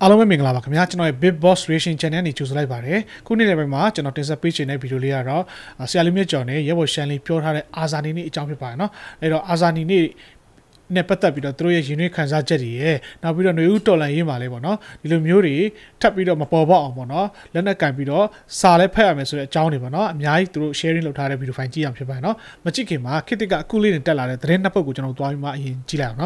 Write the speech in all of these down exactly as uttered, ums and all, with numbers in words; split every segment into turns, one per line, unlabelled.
အားလုံးပဲမင်္ဂလာပါခင်ဗျာကျွန်တော်ရဲ့ Big Boss Reaction Channel နေကြိုဆိုလိုက်ပါတယ်ခုနေ့နေ့ပိုင်းမှာကျွန်တော်တင်ဆက်ပေးချင်တဲ့ဗီဒီယိုလေးကတော့ဆရာလေးမြတ်ကျော်နဲ့ရဲဘော်ရှန်လေးပြောထားတဲ့အာဇာနည်နေ့အကြောင်းဖြစ်ပါတယ်နော်အဲ့တော့အာဇာနည်နေ့နဲ့ပတ်သက်ပြီးတော့သူတို့ရဲ့ရင်းနှီးခန်းစားချက်တွေရဲ့နောက်ပြီးတော့ຫນွေဦးတော်လန်ရေးမှာလေးပေါ့နော်ဒီလိုမျိုးတွေထပ်ပြီးတော့မပေါ်ပေါက်အောင်ပေါ့နော်လက်နဲ့ကန်ပြီးတော့စာလဲဖတ်ရမယ်ဆိုတဲ့အကြောင်းတွေပေါ့နော်အများကြီးသူတို့ sharing လုပ်ထားတဲ့ဗီဒီယိုဖိုင်ကြည့်အောင်ဖြစ်ပါတယ်နော်မကြည့်ခင်မှာခေတ်ကအခုလေးနဲ့တက်လာတဲ့သတင်းနှစ်ပုဒ်ကိုကျွန်တော်သွားပြီးမှအရင်ကြည့်လိုက်အောင်နော်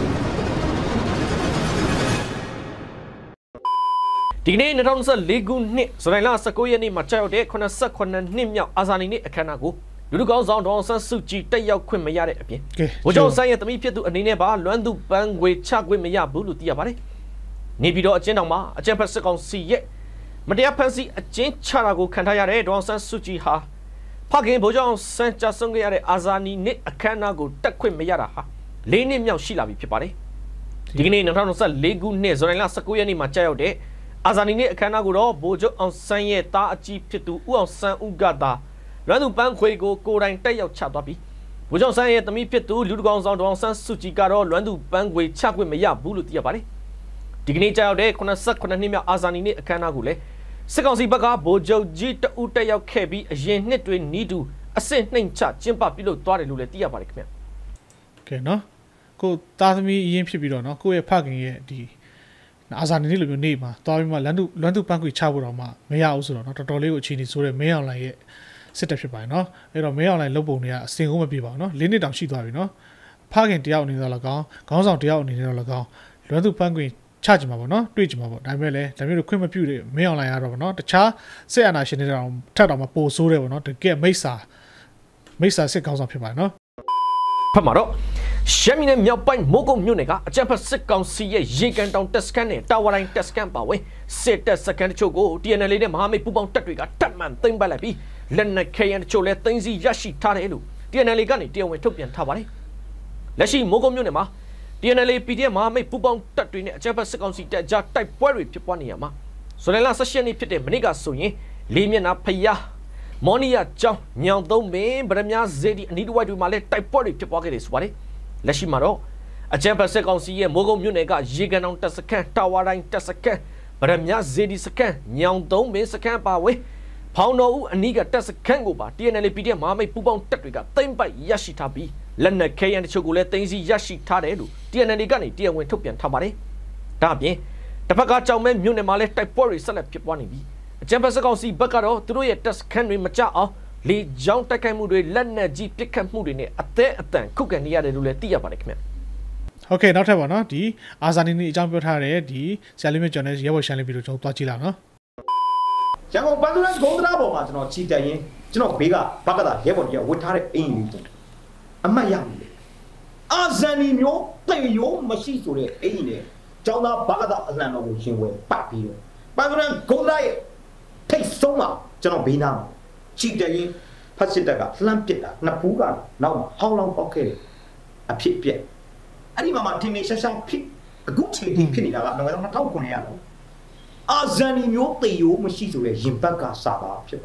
ဒီနေ့၂၀၂၄ခုနှစ်ဇူလိုင်လ၁၉ရက်နေ့မှာကြာရောက်တဲ့၇၇နှစ်မြောက်အာဇာနည်နေ့အခမ်းအနားကိုလူလူကောင်းဆောင်ဒေါ်အောင်ဆန်းစုကြည်တက်ရောက်ခွင့်မရတဲ့အပြင်ဗိုလ်ချုပ်ဆန်းရဲ့သမီးဖြစ်သူအနေနဲ့ပါလွမ်းသူပန်းငွေချခွင့်မရဘူးလို့သိရပါတယ်။နေပြည်တော်အကျဉ်းထောင်မှာအကြံဖက်စစ်ကောင်စီရဲ့မတရားဖန်ဆီးအကျဉ်းချတာကိုခံထားရတဲ့ဒေါ်အောင်ဆန်းစုကြည်ဟာဖခင်ဗိုလ်ချုပ်အောင်ဆန်းကြဆုံးခဲ့ရတဲ့အာဇာနည်နေ့အခမ်းအနားကိုတက်ခွင့်မရတာဟာ၄နှစ်မြောက်ရှိလာပြီဖြစ်ပါတယ်။ဒီကနေ့၂၀၂၄ခုနှစ်ဇူလိုင်လ၁၉ရက်နေ့မှာကြာရောက်တဲ့အာဇာနည်နေ့အခမ်းအနားကိုတော့ဗိုလ်ချုပ်အောင်ဆန်းရဲ့သားအကြီးဖြစ်သူဦးအောင်ဆန်းဦးကသာလွမ်းသူပန်းခွေကိုကိုယ်တိုင်တက်ရောက်ချသွားပြီးဗိုလ်ချုပ်ဆန်းရဲ့သမီးဖြစ်သူလူတကောင်ဆောင်ဒေါ်အောင်ဆန်းစုကြည်ကတော့လွမ်းသူပန်းခွေချခွင့်မရဘူးလို့သိရပါတယ်ဒီကနေ့ကြာရောက်တဲ့၇၇နှစ်မြောက်အာဇာနည်နေ့အခမ်းအနားကိုလည်းစစ်ကောင်စီဘက်ကဗိုလ်ချုပ်ကြီးတဦးတက်ရောက်ခဲ့ပြီးအရင်နှစ်တွေနီးတူအစစ်နှိမ်ချကျင်းပပြုလုပ်သွားတယ်လို့လည်းသိရပါတယ်ခင်ဗျ
ကဲနော်ကိုသားသမီးအရင်ဖြစ်ပြီးတော့နော်ကိုယ့်ရဲ့ဖခင်ရဲ့ဒီအာဇာနည်နေ့လိုမျိုးနေ့မှာသွားပြီးမှလမ်းသူလွမ်းသူပန်းခွေချဖို့တော့မှမရဘူးဆိုတော့နော်တော်တော်လေးကိုအခြေအနေဆိုးတဲ့မင်းအောင်လှိုင်ရဲ့စစ်တပ်ဖြစ်ပါတယ်နော်အဲ့တော့မင်းအောင်လှိုင်လုပ်ပုံတွေကအစင်ကုန်မပြပါဘူးနော်လေးနှစ်တောင်ရှိသွားပြီနော်ဖခင်တယောက်အနေနဲ့တော့၎င်းခေါင်းဆောင်တယောက်အနေနဲ့တော့၎င်းလွမ်းသူပန်းခွေချကြမှာပေါ့နော်တွေ့ကြမှာပေါ့ဒါပေမဲ့လည်းဒါမျိုးတွေခွင့်မပြုတဲ့မင်းအောင်လှိုင်ရတော့ပေါ့နော်တခြားစစ်အာဏာရှင်တွေတောင်ထပ်တောင်မှပိုဆိုးတယ်ပေါ့နော်တကယ်မိစ္ဆာမိစ္ဆာစစ်ခေါင်းဆောင်ဖြစ်ပါတယ်နော်
ဖတ်မှာတော့ရှမ်းပြည်နယ်မြောက်ပိုင်းမိုးကုတ်မြို့နယ်ကအကြမ်းဖက်စစ်ကောင်စီရဲ့ရေကန်တောင်တက်စကန်နဲ့တာဝါတိုင်းတက်စကန်ပါဝင်စစ်တပ်စကန်တချို့ကို T N L နဲ့မဟာမိတ်ပူးပေါင်းတပ်တွေကတတ်မှန်သိမ်းပိုက်လိုက်ပြီးလက်နက်ခဲယမ်းတချို့လည်းသိမ်းဆည်းရရှိထားတယ်လို့ T N L ကနေတရားဝင်ထုတ်ပြန်ထားပါတယ်လက်ရှိမိုးကုတ်မြို့နယ်မှာ T N L P D F မဟာမိတ်ပူးပေါင်းတပ်တွေနဲ့အကြမ်းဖက်စစ်ကောင်စီတပ်ကြားတိုက်ပွဲတွေဖြစ်ပွားနေရမှာဇူလိုင်လ၁၈ရက်နေ့ဖြစ်တဲ့မနေ့ကဆိုရင်လေးမျက်နှာဖျားမော်နီယာကျောင်းညောင်သုံးပင်ဗရမများဇေဒီအနီးတစ်ဝိုက်တွေမှာလည်းတိုက်ပွဲတွေဖြစ်ပွားခဲ့တယ်ဆိုပါတယ်လက်ရှိမှာတော့အကြမ်းဖက်စစ်ကောင်စီရဲ့မိုးကုတ်မြို့နယ်ကရေကန်တောင်တပ်စခန်းတာဝါတိုင်းတပ်စခန်းဗရမများဇေဒီစခန်းညောင်သုံးပင်စခန်းပါဝင်ဖောင်တော်ဦးအနီးကတပ်စခန်းကိုပါ T N L P D F မဟာမိတ်ပူးပေါင်းတပ်တွေကသိမ်းပိုက်ရရှိထားပြီးလက်နက်ခဲယမ်းတချို့ကိုလည်းသိမ်းဆည်းရရှိထားတယ်လို့ T N L ကနေတရားဝင်ထုတ်ပြန်ထားပါတယ်ဒါအပြင်တစ်ဖက်ကကြောင်မဲမြို့နယ်မှာလည်းတိုက်ပွဲတွေဆက်လက်ဖြစ်ပွားနေပြီးအကြမ်းဖက်စစ်ကောင်စီဘက်ကတော့သူတို့ရဲ့တပ်စခန်းတွေမကြအောင်လေကြောင်းတိုက်ခိုက်မှုတွေလက်နက်ကြီးပစ်ခတ်မှုတွေနဲ့အသက်အတန်ခုခံနေရတယ်လို့လည်းသိရပါတယ်ခင်ဗျ
ဟုတ်ကဲ့နောက်ထပ်ပါနော်ဒီအာဇာနည်နေ့အကြောင်းပြောထားတဲ့ဒီဆရာလေးမြတ်ကျော်နဲ့ရဲဘော်ရှန်လေးဗီဒီယိုကျွန်တော်တွားကြည့်လာနော်
ရန်ကုန်ပန်းသူရန်ဂုံတရာပေါ်မှာကျွန်တော်ချီတက်ရင်ကျွန်တော်ဘေးကဘက်ကသာရဲဘော်ကြီးဝတ်ထားတဲ့အင်ကြီးအမှတ်ရပြီအာဇာနည်မျိုးတေရိုးမရှိဆိုတဲ့အင်ကြီးနဲ့ကျောင်းသားဘက်ကသာအလံတော်ကိုရှင်ဝဲပတ်ပြီးတော့ပန်းသူရန်ဂုံတရာရဲ့ထိတ်ဆုံးမှာကျွန်တော်ဘေးနားမှာချီတက်ရင်ဖတ်စစ်တက်ကလှမ်းပစ်တာနှစ်ဖူးကနောက်မှာဟောင်းလောင်းပေါက်ခဲ့တယ်အဖြစ်ပြက်အဲ့ဒီမှာမှထင်နေရှာရှာဖြစ်အခုချိန်ထိဖြစ်နေတာကလောက၂၀၀၉ရာတော့အာဇာနည်မျိုးတေရိုးမရှိဆိုတဲ့ရင်ဘက်ကစာပါဖြစ်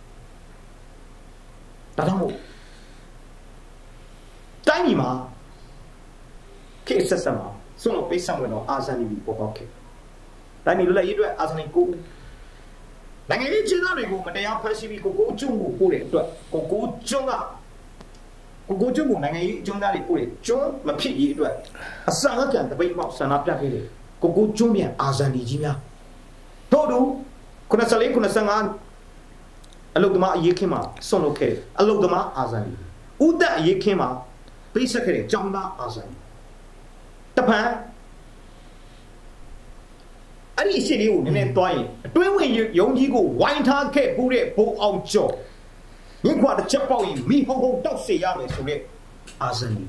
ပါတယ်ဒါကြောင့်မို့တိုင်းပြည်မှာခေတ်ဆက်ဆက်မှာစွန့်လို့ပေးဆောင်ဝင်တော့အာဇာနည်ကိုပေါ်ပေါက်ခဲ့တိုင်းပြည်လွတ်လပ်ရေးအတွက်အာဇာနည်ကိုနိုင်ငံရေးခြေသားတွေကိုမတရားဖမ်းဆီးပြီးကိုကိုကျွန်းကိုပို့တဲ့အတွက်ကိုကိုကျွန်းကကိုကိုကျွန်းကိုနိုင်ငံရေးအကျုံးသားတွေပို့တဲ့ကျွန်းမဖြစ်ရေးအတွက်အစအကံတပိတ်ပေါက်ဆန္ဒပြခဲ့တယ်ကိုကိုကျွန်းပြန်အာဇာနည်ကြီးများတို့တို့ခုနစ်ဆယ်လေးခုနစ်ဆယ်ငါအလုတ်သမားအရေးခင်းမှာဆွန့်လွတ်ခဲ့အလုတ်သမားအာဇာနည်ဦးသက်အရေးခင်းမှာပိတ်ဆက်ခဲ့တဲ့ကျောင်းသားအာဇာနည်တပံအဲ့ဒီရှစ်လေးကိုနည်းနည်းသွားရင်အတွင်းဝင်ယုံကြီးကိုဝိုင်းထားခဲ့ပူတဲ့ဘုံအောင်ကျော်မြင့်ခွာတစ်ချက်ပေါက်ရင်မိဟုံဟုံတောက်စေရမယ်ဆိုတဲ့အာဇာနည်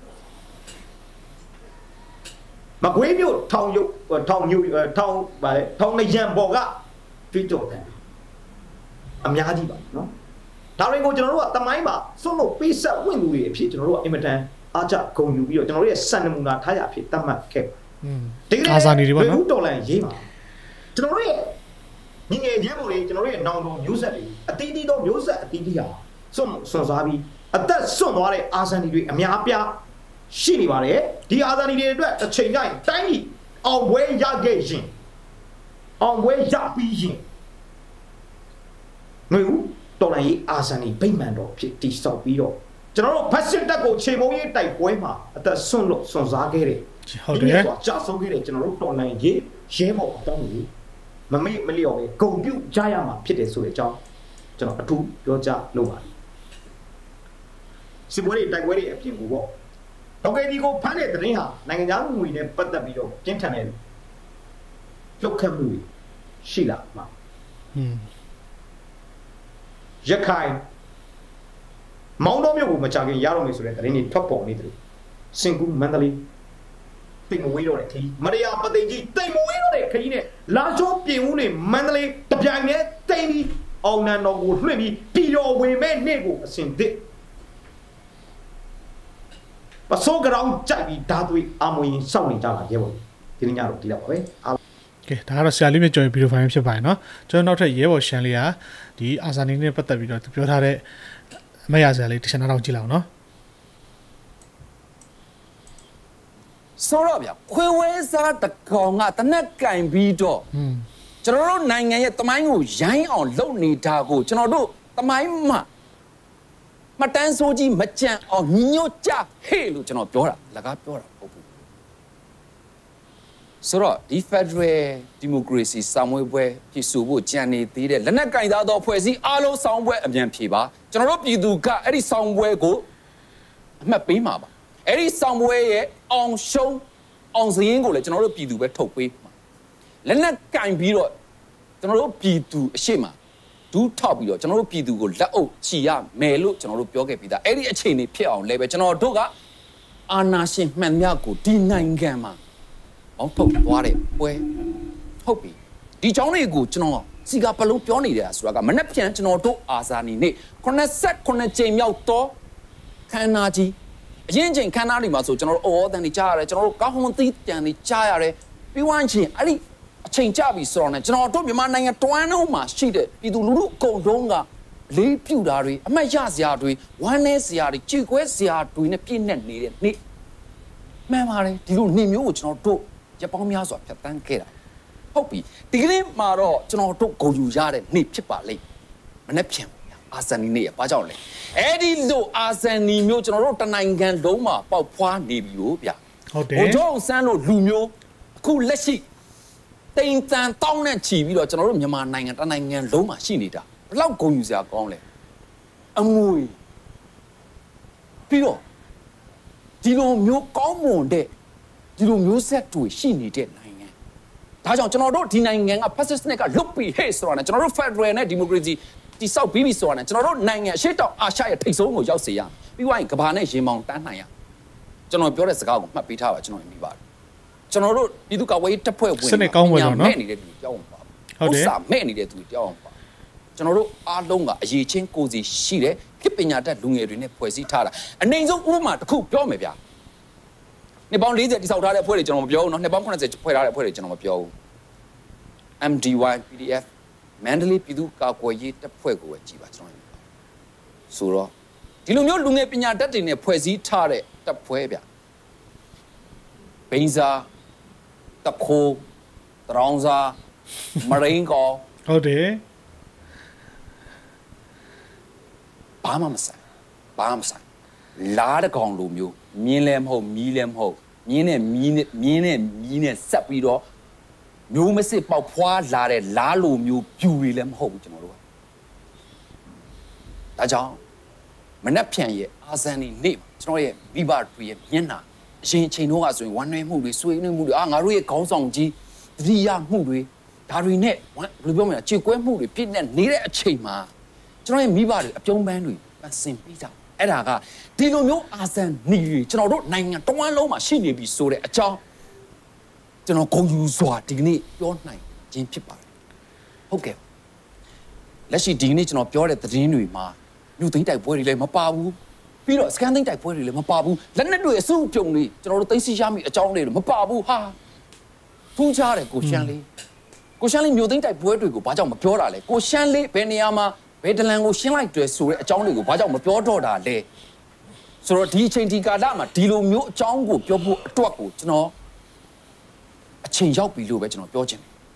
မကွေးမြို့ထောင်ရုပ်ထောင်ညူထောင်ဗါလေထောင်လျံပေါ်ကကြွေးကြော်တယ်အများကြီးပါနော်ဒါတွေကိုကျွန်တော်တို့ကတမိုင်းမှာစွန့်လို့ပေးဆက်ဝင်သူတွေအဖြစ်ကျွန်တော်တို့ကအင်မတန်အားကြဂုဏ်ယူပြီးတော့ကျွန်တော်တို့ရဲ့စံနမူနာထားရအဖြစ်သတ်မှတ်ခဲ့
ဒီအာဇာနည်တွေပေါ့နော်
ဒေါ်လာရေးပါကျွန်တော်တို့ရဲ့ညီငယ်ချင်းပုံတွေကျွန်တော်တို့ရဲ့နောင်တော်မျိုးဆက်တွေအတီးတီးသောမျိုးဆက်အတီးတီးဟာစွန့်စွန့်စားပြီးအသက်စွန့်သွားတဲ့အာဇာနည်တွေအများအပြားရှိနေပါတယ်ဒီအာဇာနည်တွေအတွက်တစ်ချိန်တိုင်းတိုင်းပြည်အောင်ပွဲရခဲ့ရင်အောင်ပွဲရပြီးရင်ငွေဦးတော်လိုင်းရေးအာဇန်ကြီးဗိမာန်တော်ဖြစ်တည်ဆောက်ပြီးတော့ကျွန်တော်တို့ဖက်စစ်တပ်ကိုခြေမုံရေးတိုက်ပွဲမှာအသက်ဆွန့်လွတ်ဆွန့်စားခဲ့တဲ့
ဟုတ်တယ်
ကြာဆုံးခဲ့တဲ့ကျွန်တော်တို့တော်လိုင်းရေးရဲဘော်အတောင်းကြီးမမေ့မလျော့ပဲဂုံပြုတ်ကြရမှာဖြစ်တယ်ဆိုတဲ့အကြောင်းကျွန်တော်အထူးပြောကြားလုပ်ပါတယ်စစ်ပွဲတွေတိုက်ပွဲတွေအပြင်ကိုပေါ့ဒေါက်ကဲဒီကိုဖမ်းတဲ့တရင်ဟာနိုင်ငံသားငွေနဲ့ပတ်သက်ပြီးတော့ပြင်းထန်တဲ့လှုပ်ခတ်မှုတွေရှိလာမှာ
ဟွန်း
ရခိုင်မောင်းတော်မြို့ကိုမချခင်ရတော့မယ်ဆိုတဲ့တရင်တွေထွက်ပေါ်နေတယ်စင်ကူမန္တလေးတိတ်မဝေးတော့တဲ့ခကြီးမရယာပသိမ်ကြီးတိတ်မဝေးတော့တဲ့ခကြီးနဲ့လာချိုးပြင်ဦးနေမန္တလေးတပြိုင်နဲ့တိမ်ပြီးအောင်နန်တော်ကိုလွှင့်ပြီးပြည်တော်ဝင်မဲ့နေ့ကိုအစဉ်သစ်ပစိုးကရောင်ကြိုက်ပြီးဓာသွေးအမွေရင်စောင့်နေကြလာရဲဘော်ဒီနေ့ညတော့ဒီလောက်ပါပဲ
ကဲဒါကတော့ဆရာလေးမြကြော်ရင်ဗီဒီယိုဖိုင်ဖြစ်ပါတယ်နော်ကျွန်တော်နောက်ထပ်ရဲဘော်ရှန်လေးကဒီအာဇာနီနဲ့ပတ်သက်ပြီးတော့ပြောထားတဲ့အမရဆရာလေးတစ်ချက်နောက်ကြည့်လောက်နော်
ဆိုတော့ဗျခွေဝဲစားတကောင်ကတနက်ကင်ပြီးတော့ကျွန်တော်တို့နိုင်ငံရဲ့တမိုင်းကိုရိုင်းအောင်လုပ်နေတာကိုကျွန်တော်တို့တမိုင်းမှာမတန်းဆိုးကြီးမကြံအောင်ညညွတ်ကြဟဲ့လို့ကျွန်တော်ပြောတာလကားပြောတာဟုတ်ဘူးဆိုတော့ဒီ Federal Democracy စာမွေးပွဲဖြစ်ဆိုဖို့ကြံနေသေးတဲ့လက်နက်ကင်သားသောဖွဲ့စည်းအားလုံးဆောင်ပွဲအမြန်ဖြေပါကျွန်တော်တို့ပြည်သူကအဲ့ဒီဆောင်ပွဲကိုအမှတ်ပေးမှာပါအဲ့ဒီဆောင်ပွဲရဲ့အောင်ရှုံးအောင်စရင်ကိုလည်းကျွန်တော်တို့ပြည်သူပဲထုတ်ပေးမှာလက်နက်ကင်ပြီးတော့ကျွန်တော်တို့ပြည်သူအရှိမဒူးထောက်ပြီးတော့ကျွန်တော်တို့ပြည်သူကိုလက်အုပ်ချီရမယ်လို့ကျွန်တော်တို့ပြောခဲ့ပြီးသားအဲ့ဒီအခြေအနေဖြစ်အောင်လည်းပဲကျွန်တော်တို့ကအာဏာရှင်မှန်မြတ်ကိုဒီနိုင်ငံမှာအောင်ထုတ်သွားတဲ့ပွဲဟုတ်ပြီဒီကြောင်းတွေကိုကျွန်တော်စီကပလုံးပြောနေတယ်ဆိုတာကမနေ့ပြန်ကျွန်တော်တို့အာဇာနည်နေ့ခုနှစ်ဆယ့်ခုနှစ်ကြိမ်မြောက်တော့ခန္ဓာကြီးအရင်ချိန်ခန်းသားတွေမှာဆိုကျွန်တော်တို့အော်အတန်တွေကြားရတယ်ကျွန်တော်တို့ကောင်းဟွန်သီးတန်တွေကြားရတယ်ပြီးဝမ်းချင်းအဲ့ဒီအချိန်ကြပြီဆိုတော့ねကျွန်တော်တို့မြန်မာနိုင်ငံတွမ်းလုံးမှာရှိတဲ့ပြည်သူလူထုအကုန်လုံးကလေးပြူတာတွေအမှတ်ရစရာတွေဝမ်းနည်းစရာတွေကြေကွဲစရာတွေနဲ့ပြည့်နှက်နေတဲ့နေ့မှန်ပါတယ်ဒီလိုနေ့မျိုးကိုကျွန်တော်တို့ရပောင်းများစွာဖြတ်တန်းခဲ့တာဟုတ်ပြီဒီကနေ့မှာတော့ကျွန်တော်တို့ဂုဏ်ယူရတဲ့နေ့ဖြစ်ပါလိမ့်မနေ့ပြန်အာဇာနည်နေ့ရပါကြောင့်လေအဲ့ဒီလိုအာဇာနည်မျိုးကျွန်တော်တို့တနိုင်ငံလုံးမှာပေါက်ဖွားနေပြီလို့ဗျ
ဟုတ်တယ်
ဘိုးကျောင်းဆန်းတို့လူမျိုးအခုလက်ရှိတိမ်တန်တောင်းနဲ့ချီပြီးတော့ကျွန်တော်တို့မြန်မာနိုင်ငံတနိုင်ငံလုံးမှာရှိနေတာဘယ်လောက်ဂုဏ်ယူစရာကောင်းလဲအမွေပြီးတော့ဒီလိုမျိုးကောင်းမွန်တဲ့ဒီလိုမျိုးဆက်တွေရှိနေတဲ့နိုင်ငံဒါကြောင့်ကျွန်တော်တို့ဒီနိုင်ငံက fascist နဲ့ကလွတ်ပြီးဟဲ့ဆိုတာနဲ့ကျွန်တော်တို့ Federal နဲ့ Democracyဒီဆောက်ပြီးပြီဆိုတာနဲ့ကျွန်တော်တို့နိုင်ငံအရှိတောင်အာရှရဲ့ထိပ်ဆုံးကိုရောက်စေရပြီးွားရင်ကဘာနဲ့ရင်မောင်တန်းနိုင်ရကျွန်တော်ပြောတဲ့စကားကိုမှတ်ပေးထားပါကျွန်တော်မြင်ပါတယ်ကျွန်တော်တို့ပြည်သူ့ကာကွယ်ရေးတပ်ဖွဲ့ဝင်
စနစ်ကောင်းပါတော့နော်
မဲ့နေတဲ့သူကြောက်အောင်ပါဟုတ်တယ်ဥစ္စာမဲ့နေတဲ့သူကြောက်အောင်ပါကျွန်တော်တို့အားလုံးကအရေးချင်းကိုစီရှိတယ်ခေပညာတတ်လူငယ်တွေနဲ့ဖွဲ့စည်းထားတာအနေဆုံးဥပမာတစ်ခုပြောမယ်ဗျာနှစ်ပေါင်း၄၀တိစောက်ထားတဲ့အဖွဲ့တွေကျွန်တော်မပြောဘူးเนาะနှစ်ပေါင်း၇၀ဖွဲ့ထားတဲ့အဖွဲ့တွေကျွန်တော်မပြောဘူး M D Y P D F မန္တလေးပြည်သူ့ကာကွယ်ရေးတပ်ဖွဲ့ကိုပဲကြည်ပါကျွန်တော်ဆိုတော့ဒီလိုမျိုးလူငယ်ပညာတတ်တွေနဲ့ဖွဲ့စည်းထားတဲ့တပ်ဖွဲ့ဗျဘိန်းစာတခိုးတရောင်းစာမရင်းကော
ဟုတ်တယ်
ဘာမှမဆိုင်ဘာမှမဆိုင်လားတကောင်လိုမျိုးမြင်းလည်းမဟုတ်မီးလည်းမဟုတ်မြင်းနဲ့မီးနဲ့မြင်းနဲ့မီးနဲ့ဆက်ပြီးတော့မျိုးမစစ်ပေါက်ဖွားလာတဲ့လားလိုမျိုးပြူတွေလည်းမဟုတ်ဘူးကျွန်တော်တို့ကဒါကြောင့်မနှက်ဖြန်ရဲ့အာဇန်နီနေ့ကျွန်တော်ရဲ့မိဘတွေရဲ့မျက်နှာအရင်ချိန်တော့ကဆိုရင်ဝမ်းနည်းမှုတွေဆွေးနွေးမှုတွေအာငါတို့ရဲ့ခေါင်းဆောင်ကြီးတတိယမှုတွေဒါတွေနဲ့ဘယ်လိုပြောမလဲခြေကွဲမှုတွေပြည့်နေနေတဲ့အချိန်မှာကျွန်တော်ရဲ့မိဘတွေအပြုံးပန်းတွေပတ်စင်ပြီးတာအဲ့ဒါကဒီလိုမျိုးအာဇန်နီတွေကျွန်တော်တို့နိုင်ငံတဝန်းလုံးမှာရှိနေပြီဆိုတဲ့အကြောင်းကျွန်တော်ဂုဏ်ယူစွာဒီကနေ့ပြောနိုင်ခြင်းဖြစ်ပါတယ်ဟုတ်ကဲ့လက်ရှိဒီကနေ့ကျွန်တော်ပြောတဲ့သတင်းတွေမှာလူသိန်းတိုက်ပွဲတွေလည်းမပါဘူးပြီးတော့စကန်သိန်းတိုက်ပွဲတွေလည်းမပါဘူးလက်နက်တွေအစုပြုံတွေကျွန်တော်တို့သိသိရမိအကြောင်းတွေလည်းမပါဘူးဟာထူးခြားတယ်ကိုရှမ်းလေးကိုရှမ်းလေးမျိုးသိန်းတိုက်ပွဲတွေကိုဘာကြောင့်မပြောတာလဲကိုရှမ်းလေးဘယ်နေရာမှာဘယ်ဒလန်ကိုရှင်းလိုက်တယ်ဆိုတဲ့အကြောင်းတွေကိုဘာကြောင့်မပြောတော့တာလဲဆိုတော့ဒီအချိန်ဒီကာလမှာဒီလိုမျိုးအကြောင်းကိုပြောဖို့အတွက်ကိုကျွန်တော်အချိန်ရောက်ပြီလို့ပဲကျွန်တော်ပြောချင်တယ်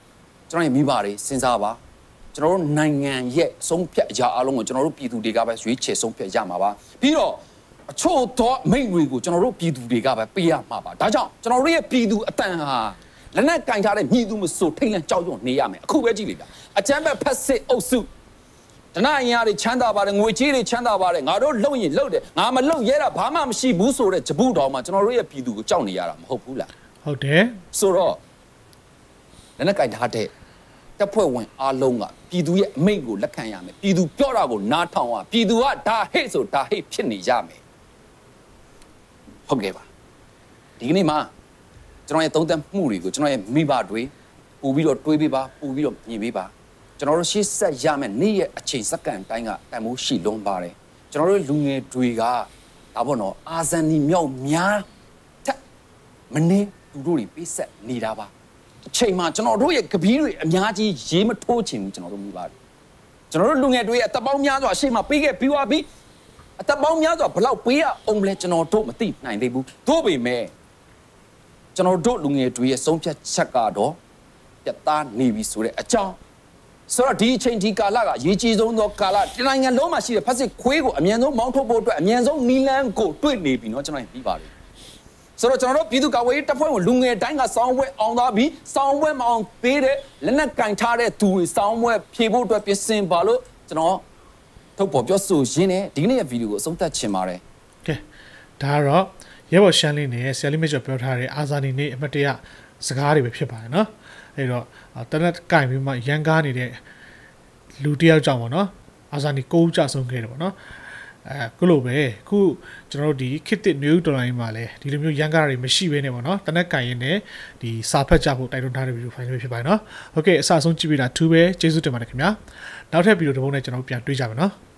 ကျွန်တော်ရဲ့မိဘတွေစဉ်းစားပါကျွန်တော်တို့နိုင်ငံရဲ့ဆုံးဖြတ်အရာအလုံးကိုကျွန်တော်တို့ပြည်သူတွေကပဲရွေးချယ်ဆုံးဖြတ်ရမှာပါပြီးတော့အချို့သောမိန့်တွေကိုကျွန်တော်တို့ပြည်သူတွေကပဲပေးရမှာပါဒါကြောင့်ကျွန်တော်တို့ရဲ့ပြည်သူအတန်ဟာလက်နက်ကင်ထားတဲ့မြည်သူမဆိုထိတ်လန့်ကြောက်ရွံ့နေရမယ်အခုပဲကြည့်လိုက်ပါအချမ်းပဲဖက်စစ်အုပ်စုတနအင်အားတွေချမ်းသာပါတယ်ငွေကြေးတွေချမ်းသာပါတယ်ငါတို့လုံရင်လုံတယ်ငါမလုံရဲတာဘာမှမရှိဘူးဆိုတဲ့ဂျပူတော်မှာကျွန်တော်တို့ရဲ့ပြည်သူကိုကြောက်နေရတာမဟုတ်ဘူးလား
ဟုတ်တယ်
ဆိုတော့လက်နက်ကင်ထားတဲ့တပ်ဖွဲ့ဝင်အားလုံးကပြည်သူရဲ့အမိန့်ကိုလက်ခံရမယ်ပြည်သူပြောတာကိုနားထောင်ရပြည်သူကဒါဟိတ်ဆိုဒါဟိတ်ဖြစ်နေရမယ်ဟုတ်ကဲ့ပါဒီကနေ့မှာကျွန်တော်ရဲ့သုံးသပ်မှုတွေကိုကျွန်တော်ရဲ့မိဘတွေပို့ပြီးတော့တွေးပေးပါပို့ပြီးတော့မြင်ပေးပါကျွန်တော်တို့ရှေ့ဆက်ရမယ်နေ့ရဲ့အချိန်စက္ကန့်တိုင်းကတန်ဖိုးရှိလွန်းပါတယ်ကျွန်တော်တို့လူငယ်တွေကဒါပေါ့နော်အာဇန်နီမြောက်များထက်မနေသူတို့တွေပေးဆက်နေတာပါအချိန်မှာကျွန်တော်တို့ရဲ့ကပီးတွေအများကြီးရေးမထိုးချင်ဘူးကျွန်တော်တို့မိပါတယ်ကျွန်တော်တို့လူငယ်တွေရဲ့အသက်ပေါင်းများစွာအချိန်မှာပေးခဲ့ပြီးွားပြီးအသက်ပေါင်းများစွာဘလောက်ပေးရအောင်လဲကျွန်တော်တို့မသိနိုင်သေးဘူးသို့ပေမဲ့ကျွန်တော်တို့လူငယ်တွေရဲ့ဆုံးဖြတ်ချက်ကတော့ပြတ်သားနေပြီဆိုတဲ့အကြောင်းဆိုတော့ဒီအချိန်ဒီကာလကရေးကြီးဆုံးသောကာလဒီနိုင်ငံလုံးမှာရှိတဲ့ဖက်စစ်ခွေးကိုအမြန်ဆုံးမောင်းထုတ်ဖို့အတွက်အမြန်ဆုံးနီလန်းကိုတွေ့နေပြီเนาะကျွန်တော်ပြီးပါတယ်ဆိုတော့ကျွန်တော်တို့ပြည်သူ့ကာကွယ်ရေးတပ်ဖွဲ့ဝင်လူငယ်တိုင်းကစောင်းပွဲအောင်သွားပြီးစောင်းပွဲမအောင်သေးတဲ့လက်နက်ကင်ထားတဲ့သူတွေစောင်းပွဲဖြေဖို့အတွက်ပြင်ဆင်ပါလို့ကျွန်တော်ထုတ်ပေါ်ပြောဆိုရင်းနဲ့ဒီနေ့ရဲ့ဗီဒီယိုကိုအဆုံးသတ်ချင်ပါတယ်
ကဲဒါကတော့ရဲဘော်ရှမ်းလေးနဲ့ဆယ်လီမစ်ကျော်ပြောထားတဲ့အာဇာနည်နေ့အမတ်တရစကားတွေပဲဖြစ်ပါတယ်နော်အဲ့တော့တနက်ကင်ပြီးမှရန်ကားနေတဲ့လူတယောက်ကြောင့်ပေါ့နော်အာဇာနည်ကိုးကြဆုံးခဲ့တယ်ပေါ့နော်အဲခုလိုပဲခုကျွန်တော်တို့ဒီခစ်တစ် new online မှာလည်းဒီလိုမျိုးရန်ကားတွေမရှိဘဲနဲ့ပေါ့နော်တနက်ကင်ရင်လည်းဒီစာဖတ်ကြဖို့တိုက်တွန်းထားတဲ့ဗီဒီယိုဖိုင်လေးဖြစ်ပါတယ်နော်ဟုတ်ကဲ့အစဆုံးကြည့်ပြီးတာသူပဲကျေးဇူးတင်ပါတယ်ခင်ဗျာနောက်ထပ်ဗီဒီယိုတစ်ပုဒ်နဲ့ကျွန်တော်တို့ပြန်တွေ့ကြပါမယ်နော်